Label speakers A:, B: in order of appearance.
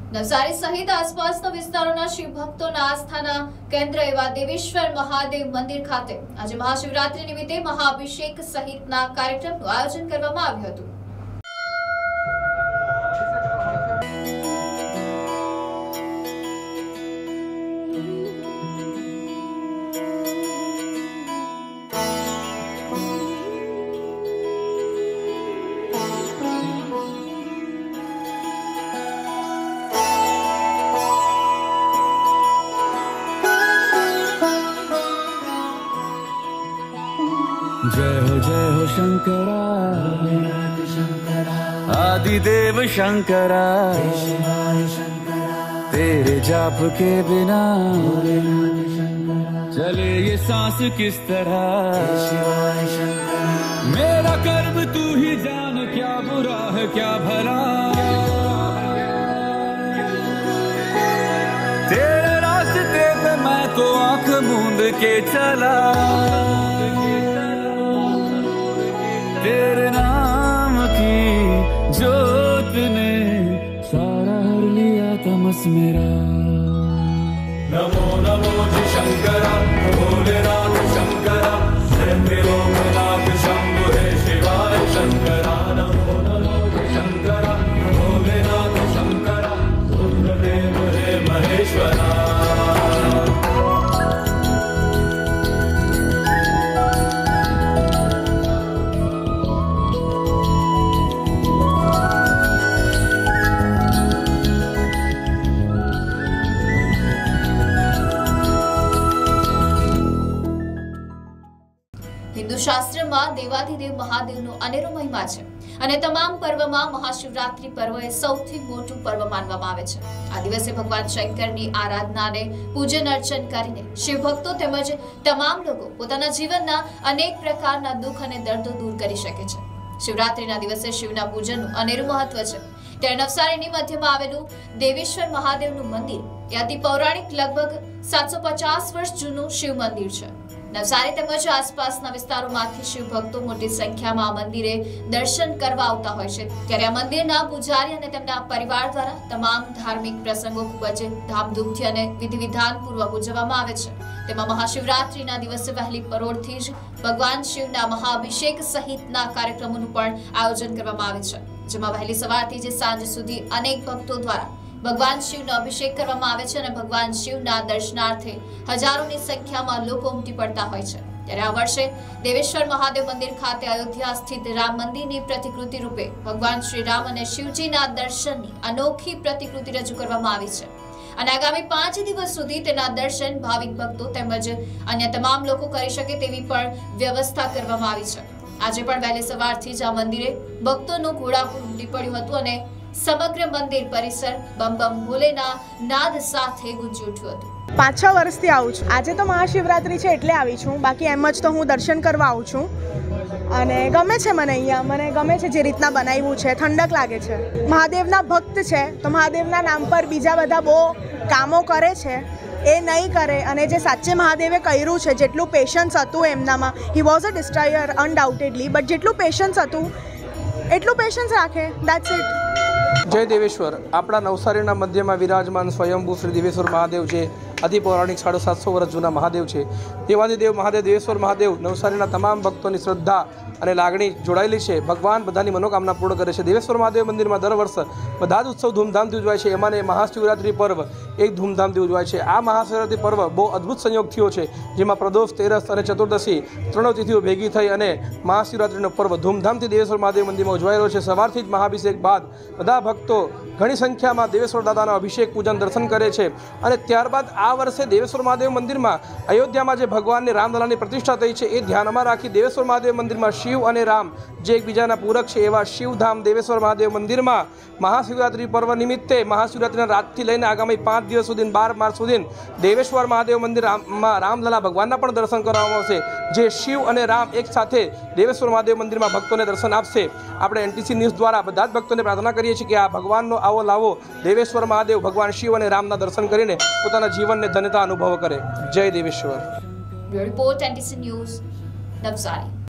A: નવસારી સહિત આસપાસના વિસ્તારોના શિવ ભક્તોના આસ્થાના કેન્દ્ર એવા દેવેશ્વર મહાદેવ મંદિર ખાતે આજે મહાશિવરાત્રી નિમિત્તે મહાઅભિષેક સહિતના કાર્યક્રમનું આયોજન કરવામાં આવ્યું હતું।
B: जय हो शंकरा आदिदेव शंकरा तेरे जाप के बिना चले ये सांस किस तरह मेरा कर्म तू ही जान क्या बुरा है क्या भला तेरे रास्ते पे मैं तो आंख मूंद के चला तेरे नाम की जोत ने सारा हर लिया तमस मेरा। नमो नमो जी शंकरा भोलेनाथ शंकरा लोकनाथ शंभो हे शिवाय शंकरा। नमो नमो जी शंकरा भोलेनाथ शंकरा रुद्रदेव हे महेश्वरा।
A: हिंदू शास्त्र में देवाधिदेव महादेवनो अनेरो महिमा छे अने तमाम पर्व में महाशिवरात्रि पर्व ए सौथी मोटुं पर्व मानवामां आवे छे। आ दिवसे भगवान शंकरनी आराधना ने पूजन अर्चन करीने शिव भक्तो तेमज तमाम लोको पोताना जीवनना अनेक प्रकारना दुख अने दर्दो दूर करी शके छे। शिवरात्रिना दिवसे शिवना पूजननुं अनेरुं महत्व छे। त्यारे नवसारीनी मध्यमां आवेलुं देवेश्वर महादेवनुं मंदिर ए अति पौराणिक लगभग 750 वर्ष जूनुं शिव मंदिर छे। नवसारी तेमज आसपासना विस्तारोमांथी शिव भक्तो मोटी संख्यामां आ मंदिरे दर्शन करवा आवता होय छे। त्यारे आ मंदिરના પૂજારી અને તેમના પરિવાર દ્વારા તમામ ધાર્મિક પ્રસંગો ખૂબ જ ધામધૂમથી અને વિધિવિધાનપૂર્વક ઉજવવામાં આવે છે। તેમાં મહાશિવરાત્રિના દિવસે વહેલી પરોઢથી જ ભગવાન શિવના મહાઅભિષેક સહિતના કાર્યક્રમોનું પણ આયોજન કરવામાં આવે છે, જેમાં વહેલી સવારથી જ સાંજ સુધી અનેક ભક્તો દ્વારા भगवान शिवનો અભિષેક કરવામાં આવે છે અને ભગવાન શિવના દર્શનાર્થે હજારોની સંખ્યામાં લોકો ઉમટી પડતા હોય છે। ત્યારે આ વર્ષે દેવેશ્વર મહાદેવ મંદિર ખાતે અયોધ્યા સ્થિત રામ મંદિરની પ્રતિકૃતિ રૂપે ભગવાન શ્રી રામ અને શિવજીના દર્શનની અનોખી પ્રતિકૃતિ રજૂ કરવામાં આવી છે અને આગામી 5 દિવસ સુધી તેના દર્શન ભાવિક ભક્તો તેમજ અન્ય તમામ લોકો કરી શકે તેવી પણ વ્યવસ્થા કરવામાં આવી છે। આજે પણ વહેલી સવારથી જ આ મંદિરે ભક્તોનું ઘોડાપુર ઉમટી પડ્યું હતું અને समग्र मंदिर परिसर बम बम भोलेना नाद साथे गुंजी उठ्યું હતું।
C: 5-6 વર્ષથી આવું છું। આજે તો મહાશિવરાત્રી છે એટલે આવી છું, બાકી એમ જ તો હું દર્શન કરવા આવું છું અને ગમે છે મને અહીંયા, મને ગમે છે જે રીતના બનાવ્યું છે, ઠંડક લાગે છે। મહાદેવના ભક્ત છે તો મહાદેવના નામ પર બીજા બધા બહુ કામો કરે છે એ નહીં કરે અને જે સાચે મહાદેવે કર્યું છે, જેટલું પેશન્સ હતું એમનામાં, he was a destroyer undoubtedly, but જેટલું પેશન્સ હતું એટલું પેશન્સ રાખે, દેટ્સ ઇટ।
D: जय देवेश्वर अपना नवसारी मध्य में विराजमान स्वयंभू श्री देवेश्वर महादेव है। अति पौराणिक 750 वर्ष जूना महादेव है। देवादिदेव महादेव देवेश्वर महादेव नवसारी तमाम भक्तों की श्रद्धा और लागणी जोड़ायेली है। भगवान बधानी मनोकामना पूर्ण करे। देवेश्वर महादेव मंदिर में दर वर्ष बधा उत्सव धूमधाम उजवाय है। एमाने महाशिवरात्रि पर्व एक धूमधाम उजवाय है। आ महाशिवरात्रि पर्व बहुत अद्भुत संयोग थयो है, जेमां प्रदोष, तेरस और चतुर्दशी त्रणों तिथिओ भेगी थई अने महाशिवरात्रिनो पर्व धूमधाम देवेश्वर महादेव मंदिर में उजवायेलो है। सवारथी ज महाअभिषेक बाद बधा भक्तों घणी संख्या में देवेश्वर दादाना अभिषेक पूजन दर्शन करे छे अने त्यारबाद आ वर्षे देवेश्वर महादेव मंदिर में अयोध्या में भगवान ने रामललानी प्रतिष्ठा थई छे ए ध्यान में राखी देवेश्वर महादेव मंदिर में शिव और राम जे एकबीजाना पूरक है एवं शिवधाम देवेश्वर महादेव मंदिर में महाशिवरात्रि पर्व निमित्ते महाशिवरात्रि रात थी लईने आगामी 5 दिवस सुधी 12 मार्च सुधी देवेश्वर महादेव मंदिर में रामलला भगवान पण दर्शन करवामां आवशे, जे शिव और राम एक साथे देवेश्वर महादेव मंदिर में भक्तों ने दर्शन आपसे। आपणे एनटीसी न्यूज़ द्वारा बधा ज भक्तों ने प्रार्थना करीए छीए कि आ भगवान आवो लावो देवेश्वर महादेव भगवान शिव और रामना दर्शन करीने पोताना जीवन ने धन्यता अनुभव करे। जय Deveshwar.
A: Report NTC news Navsari.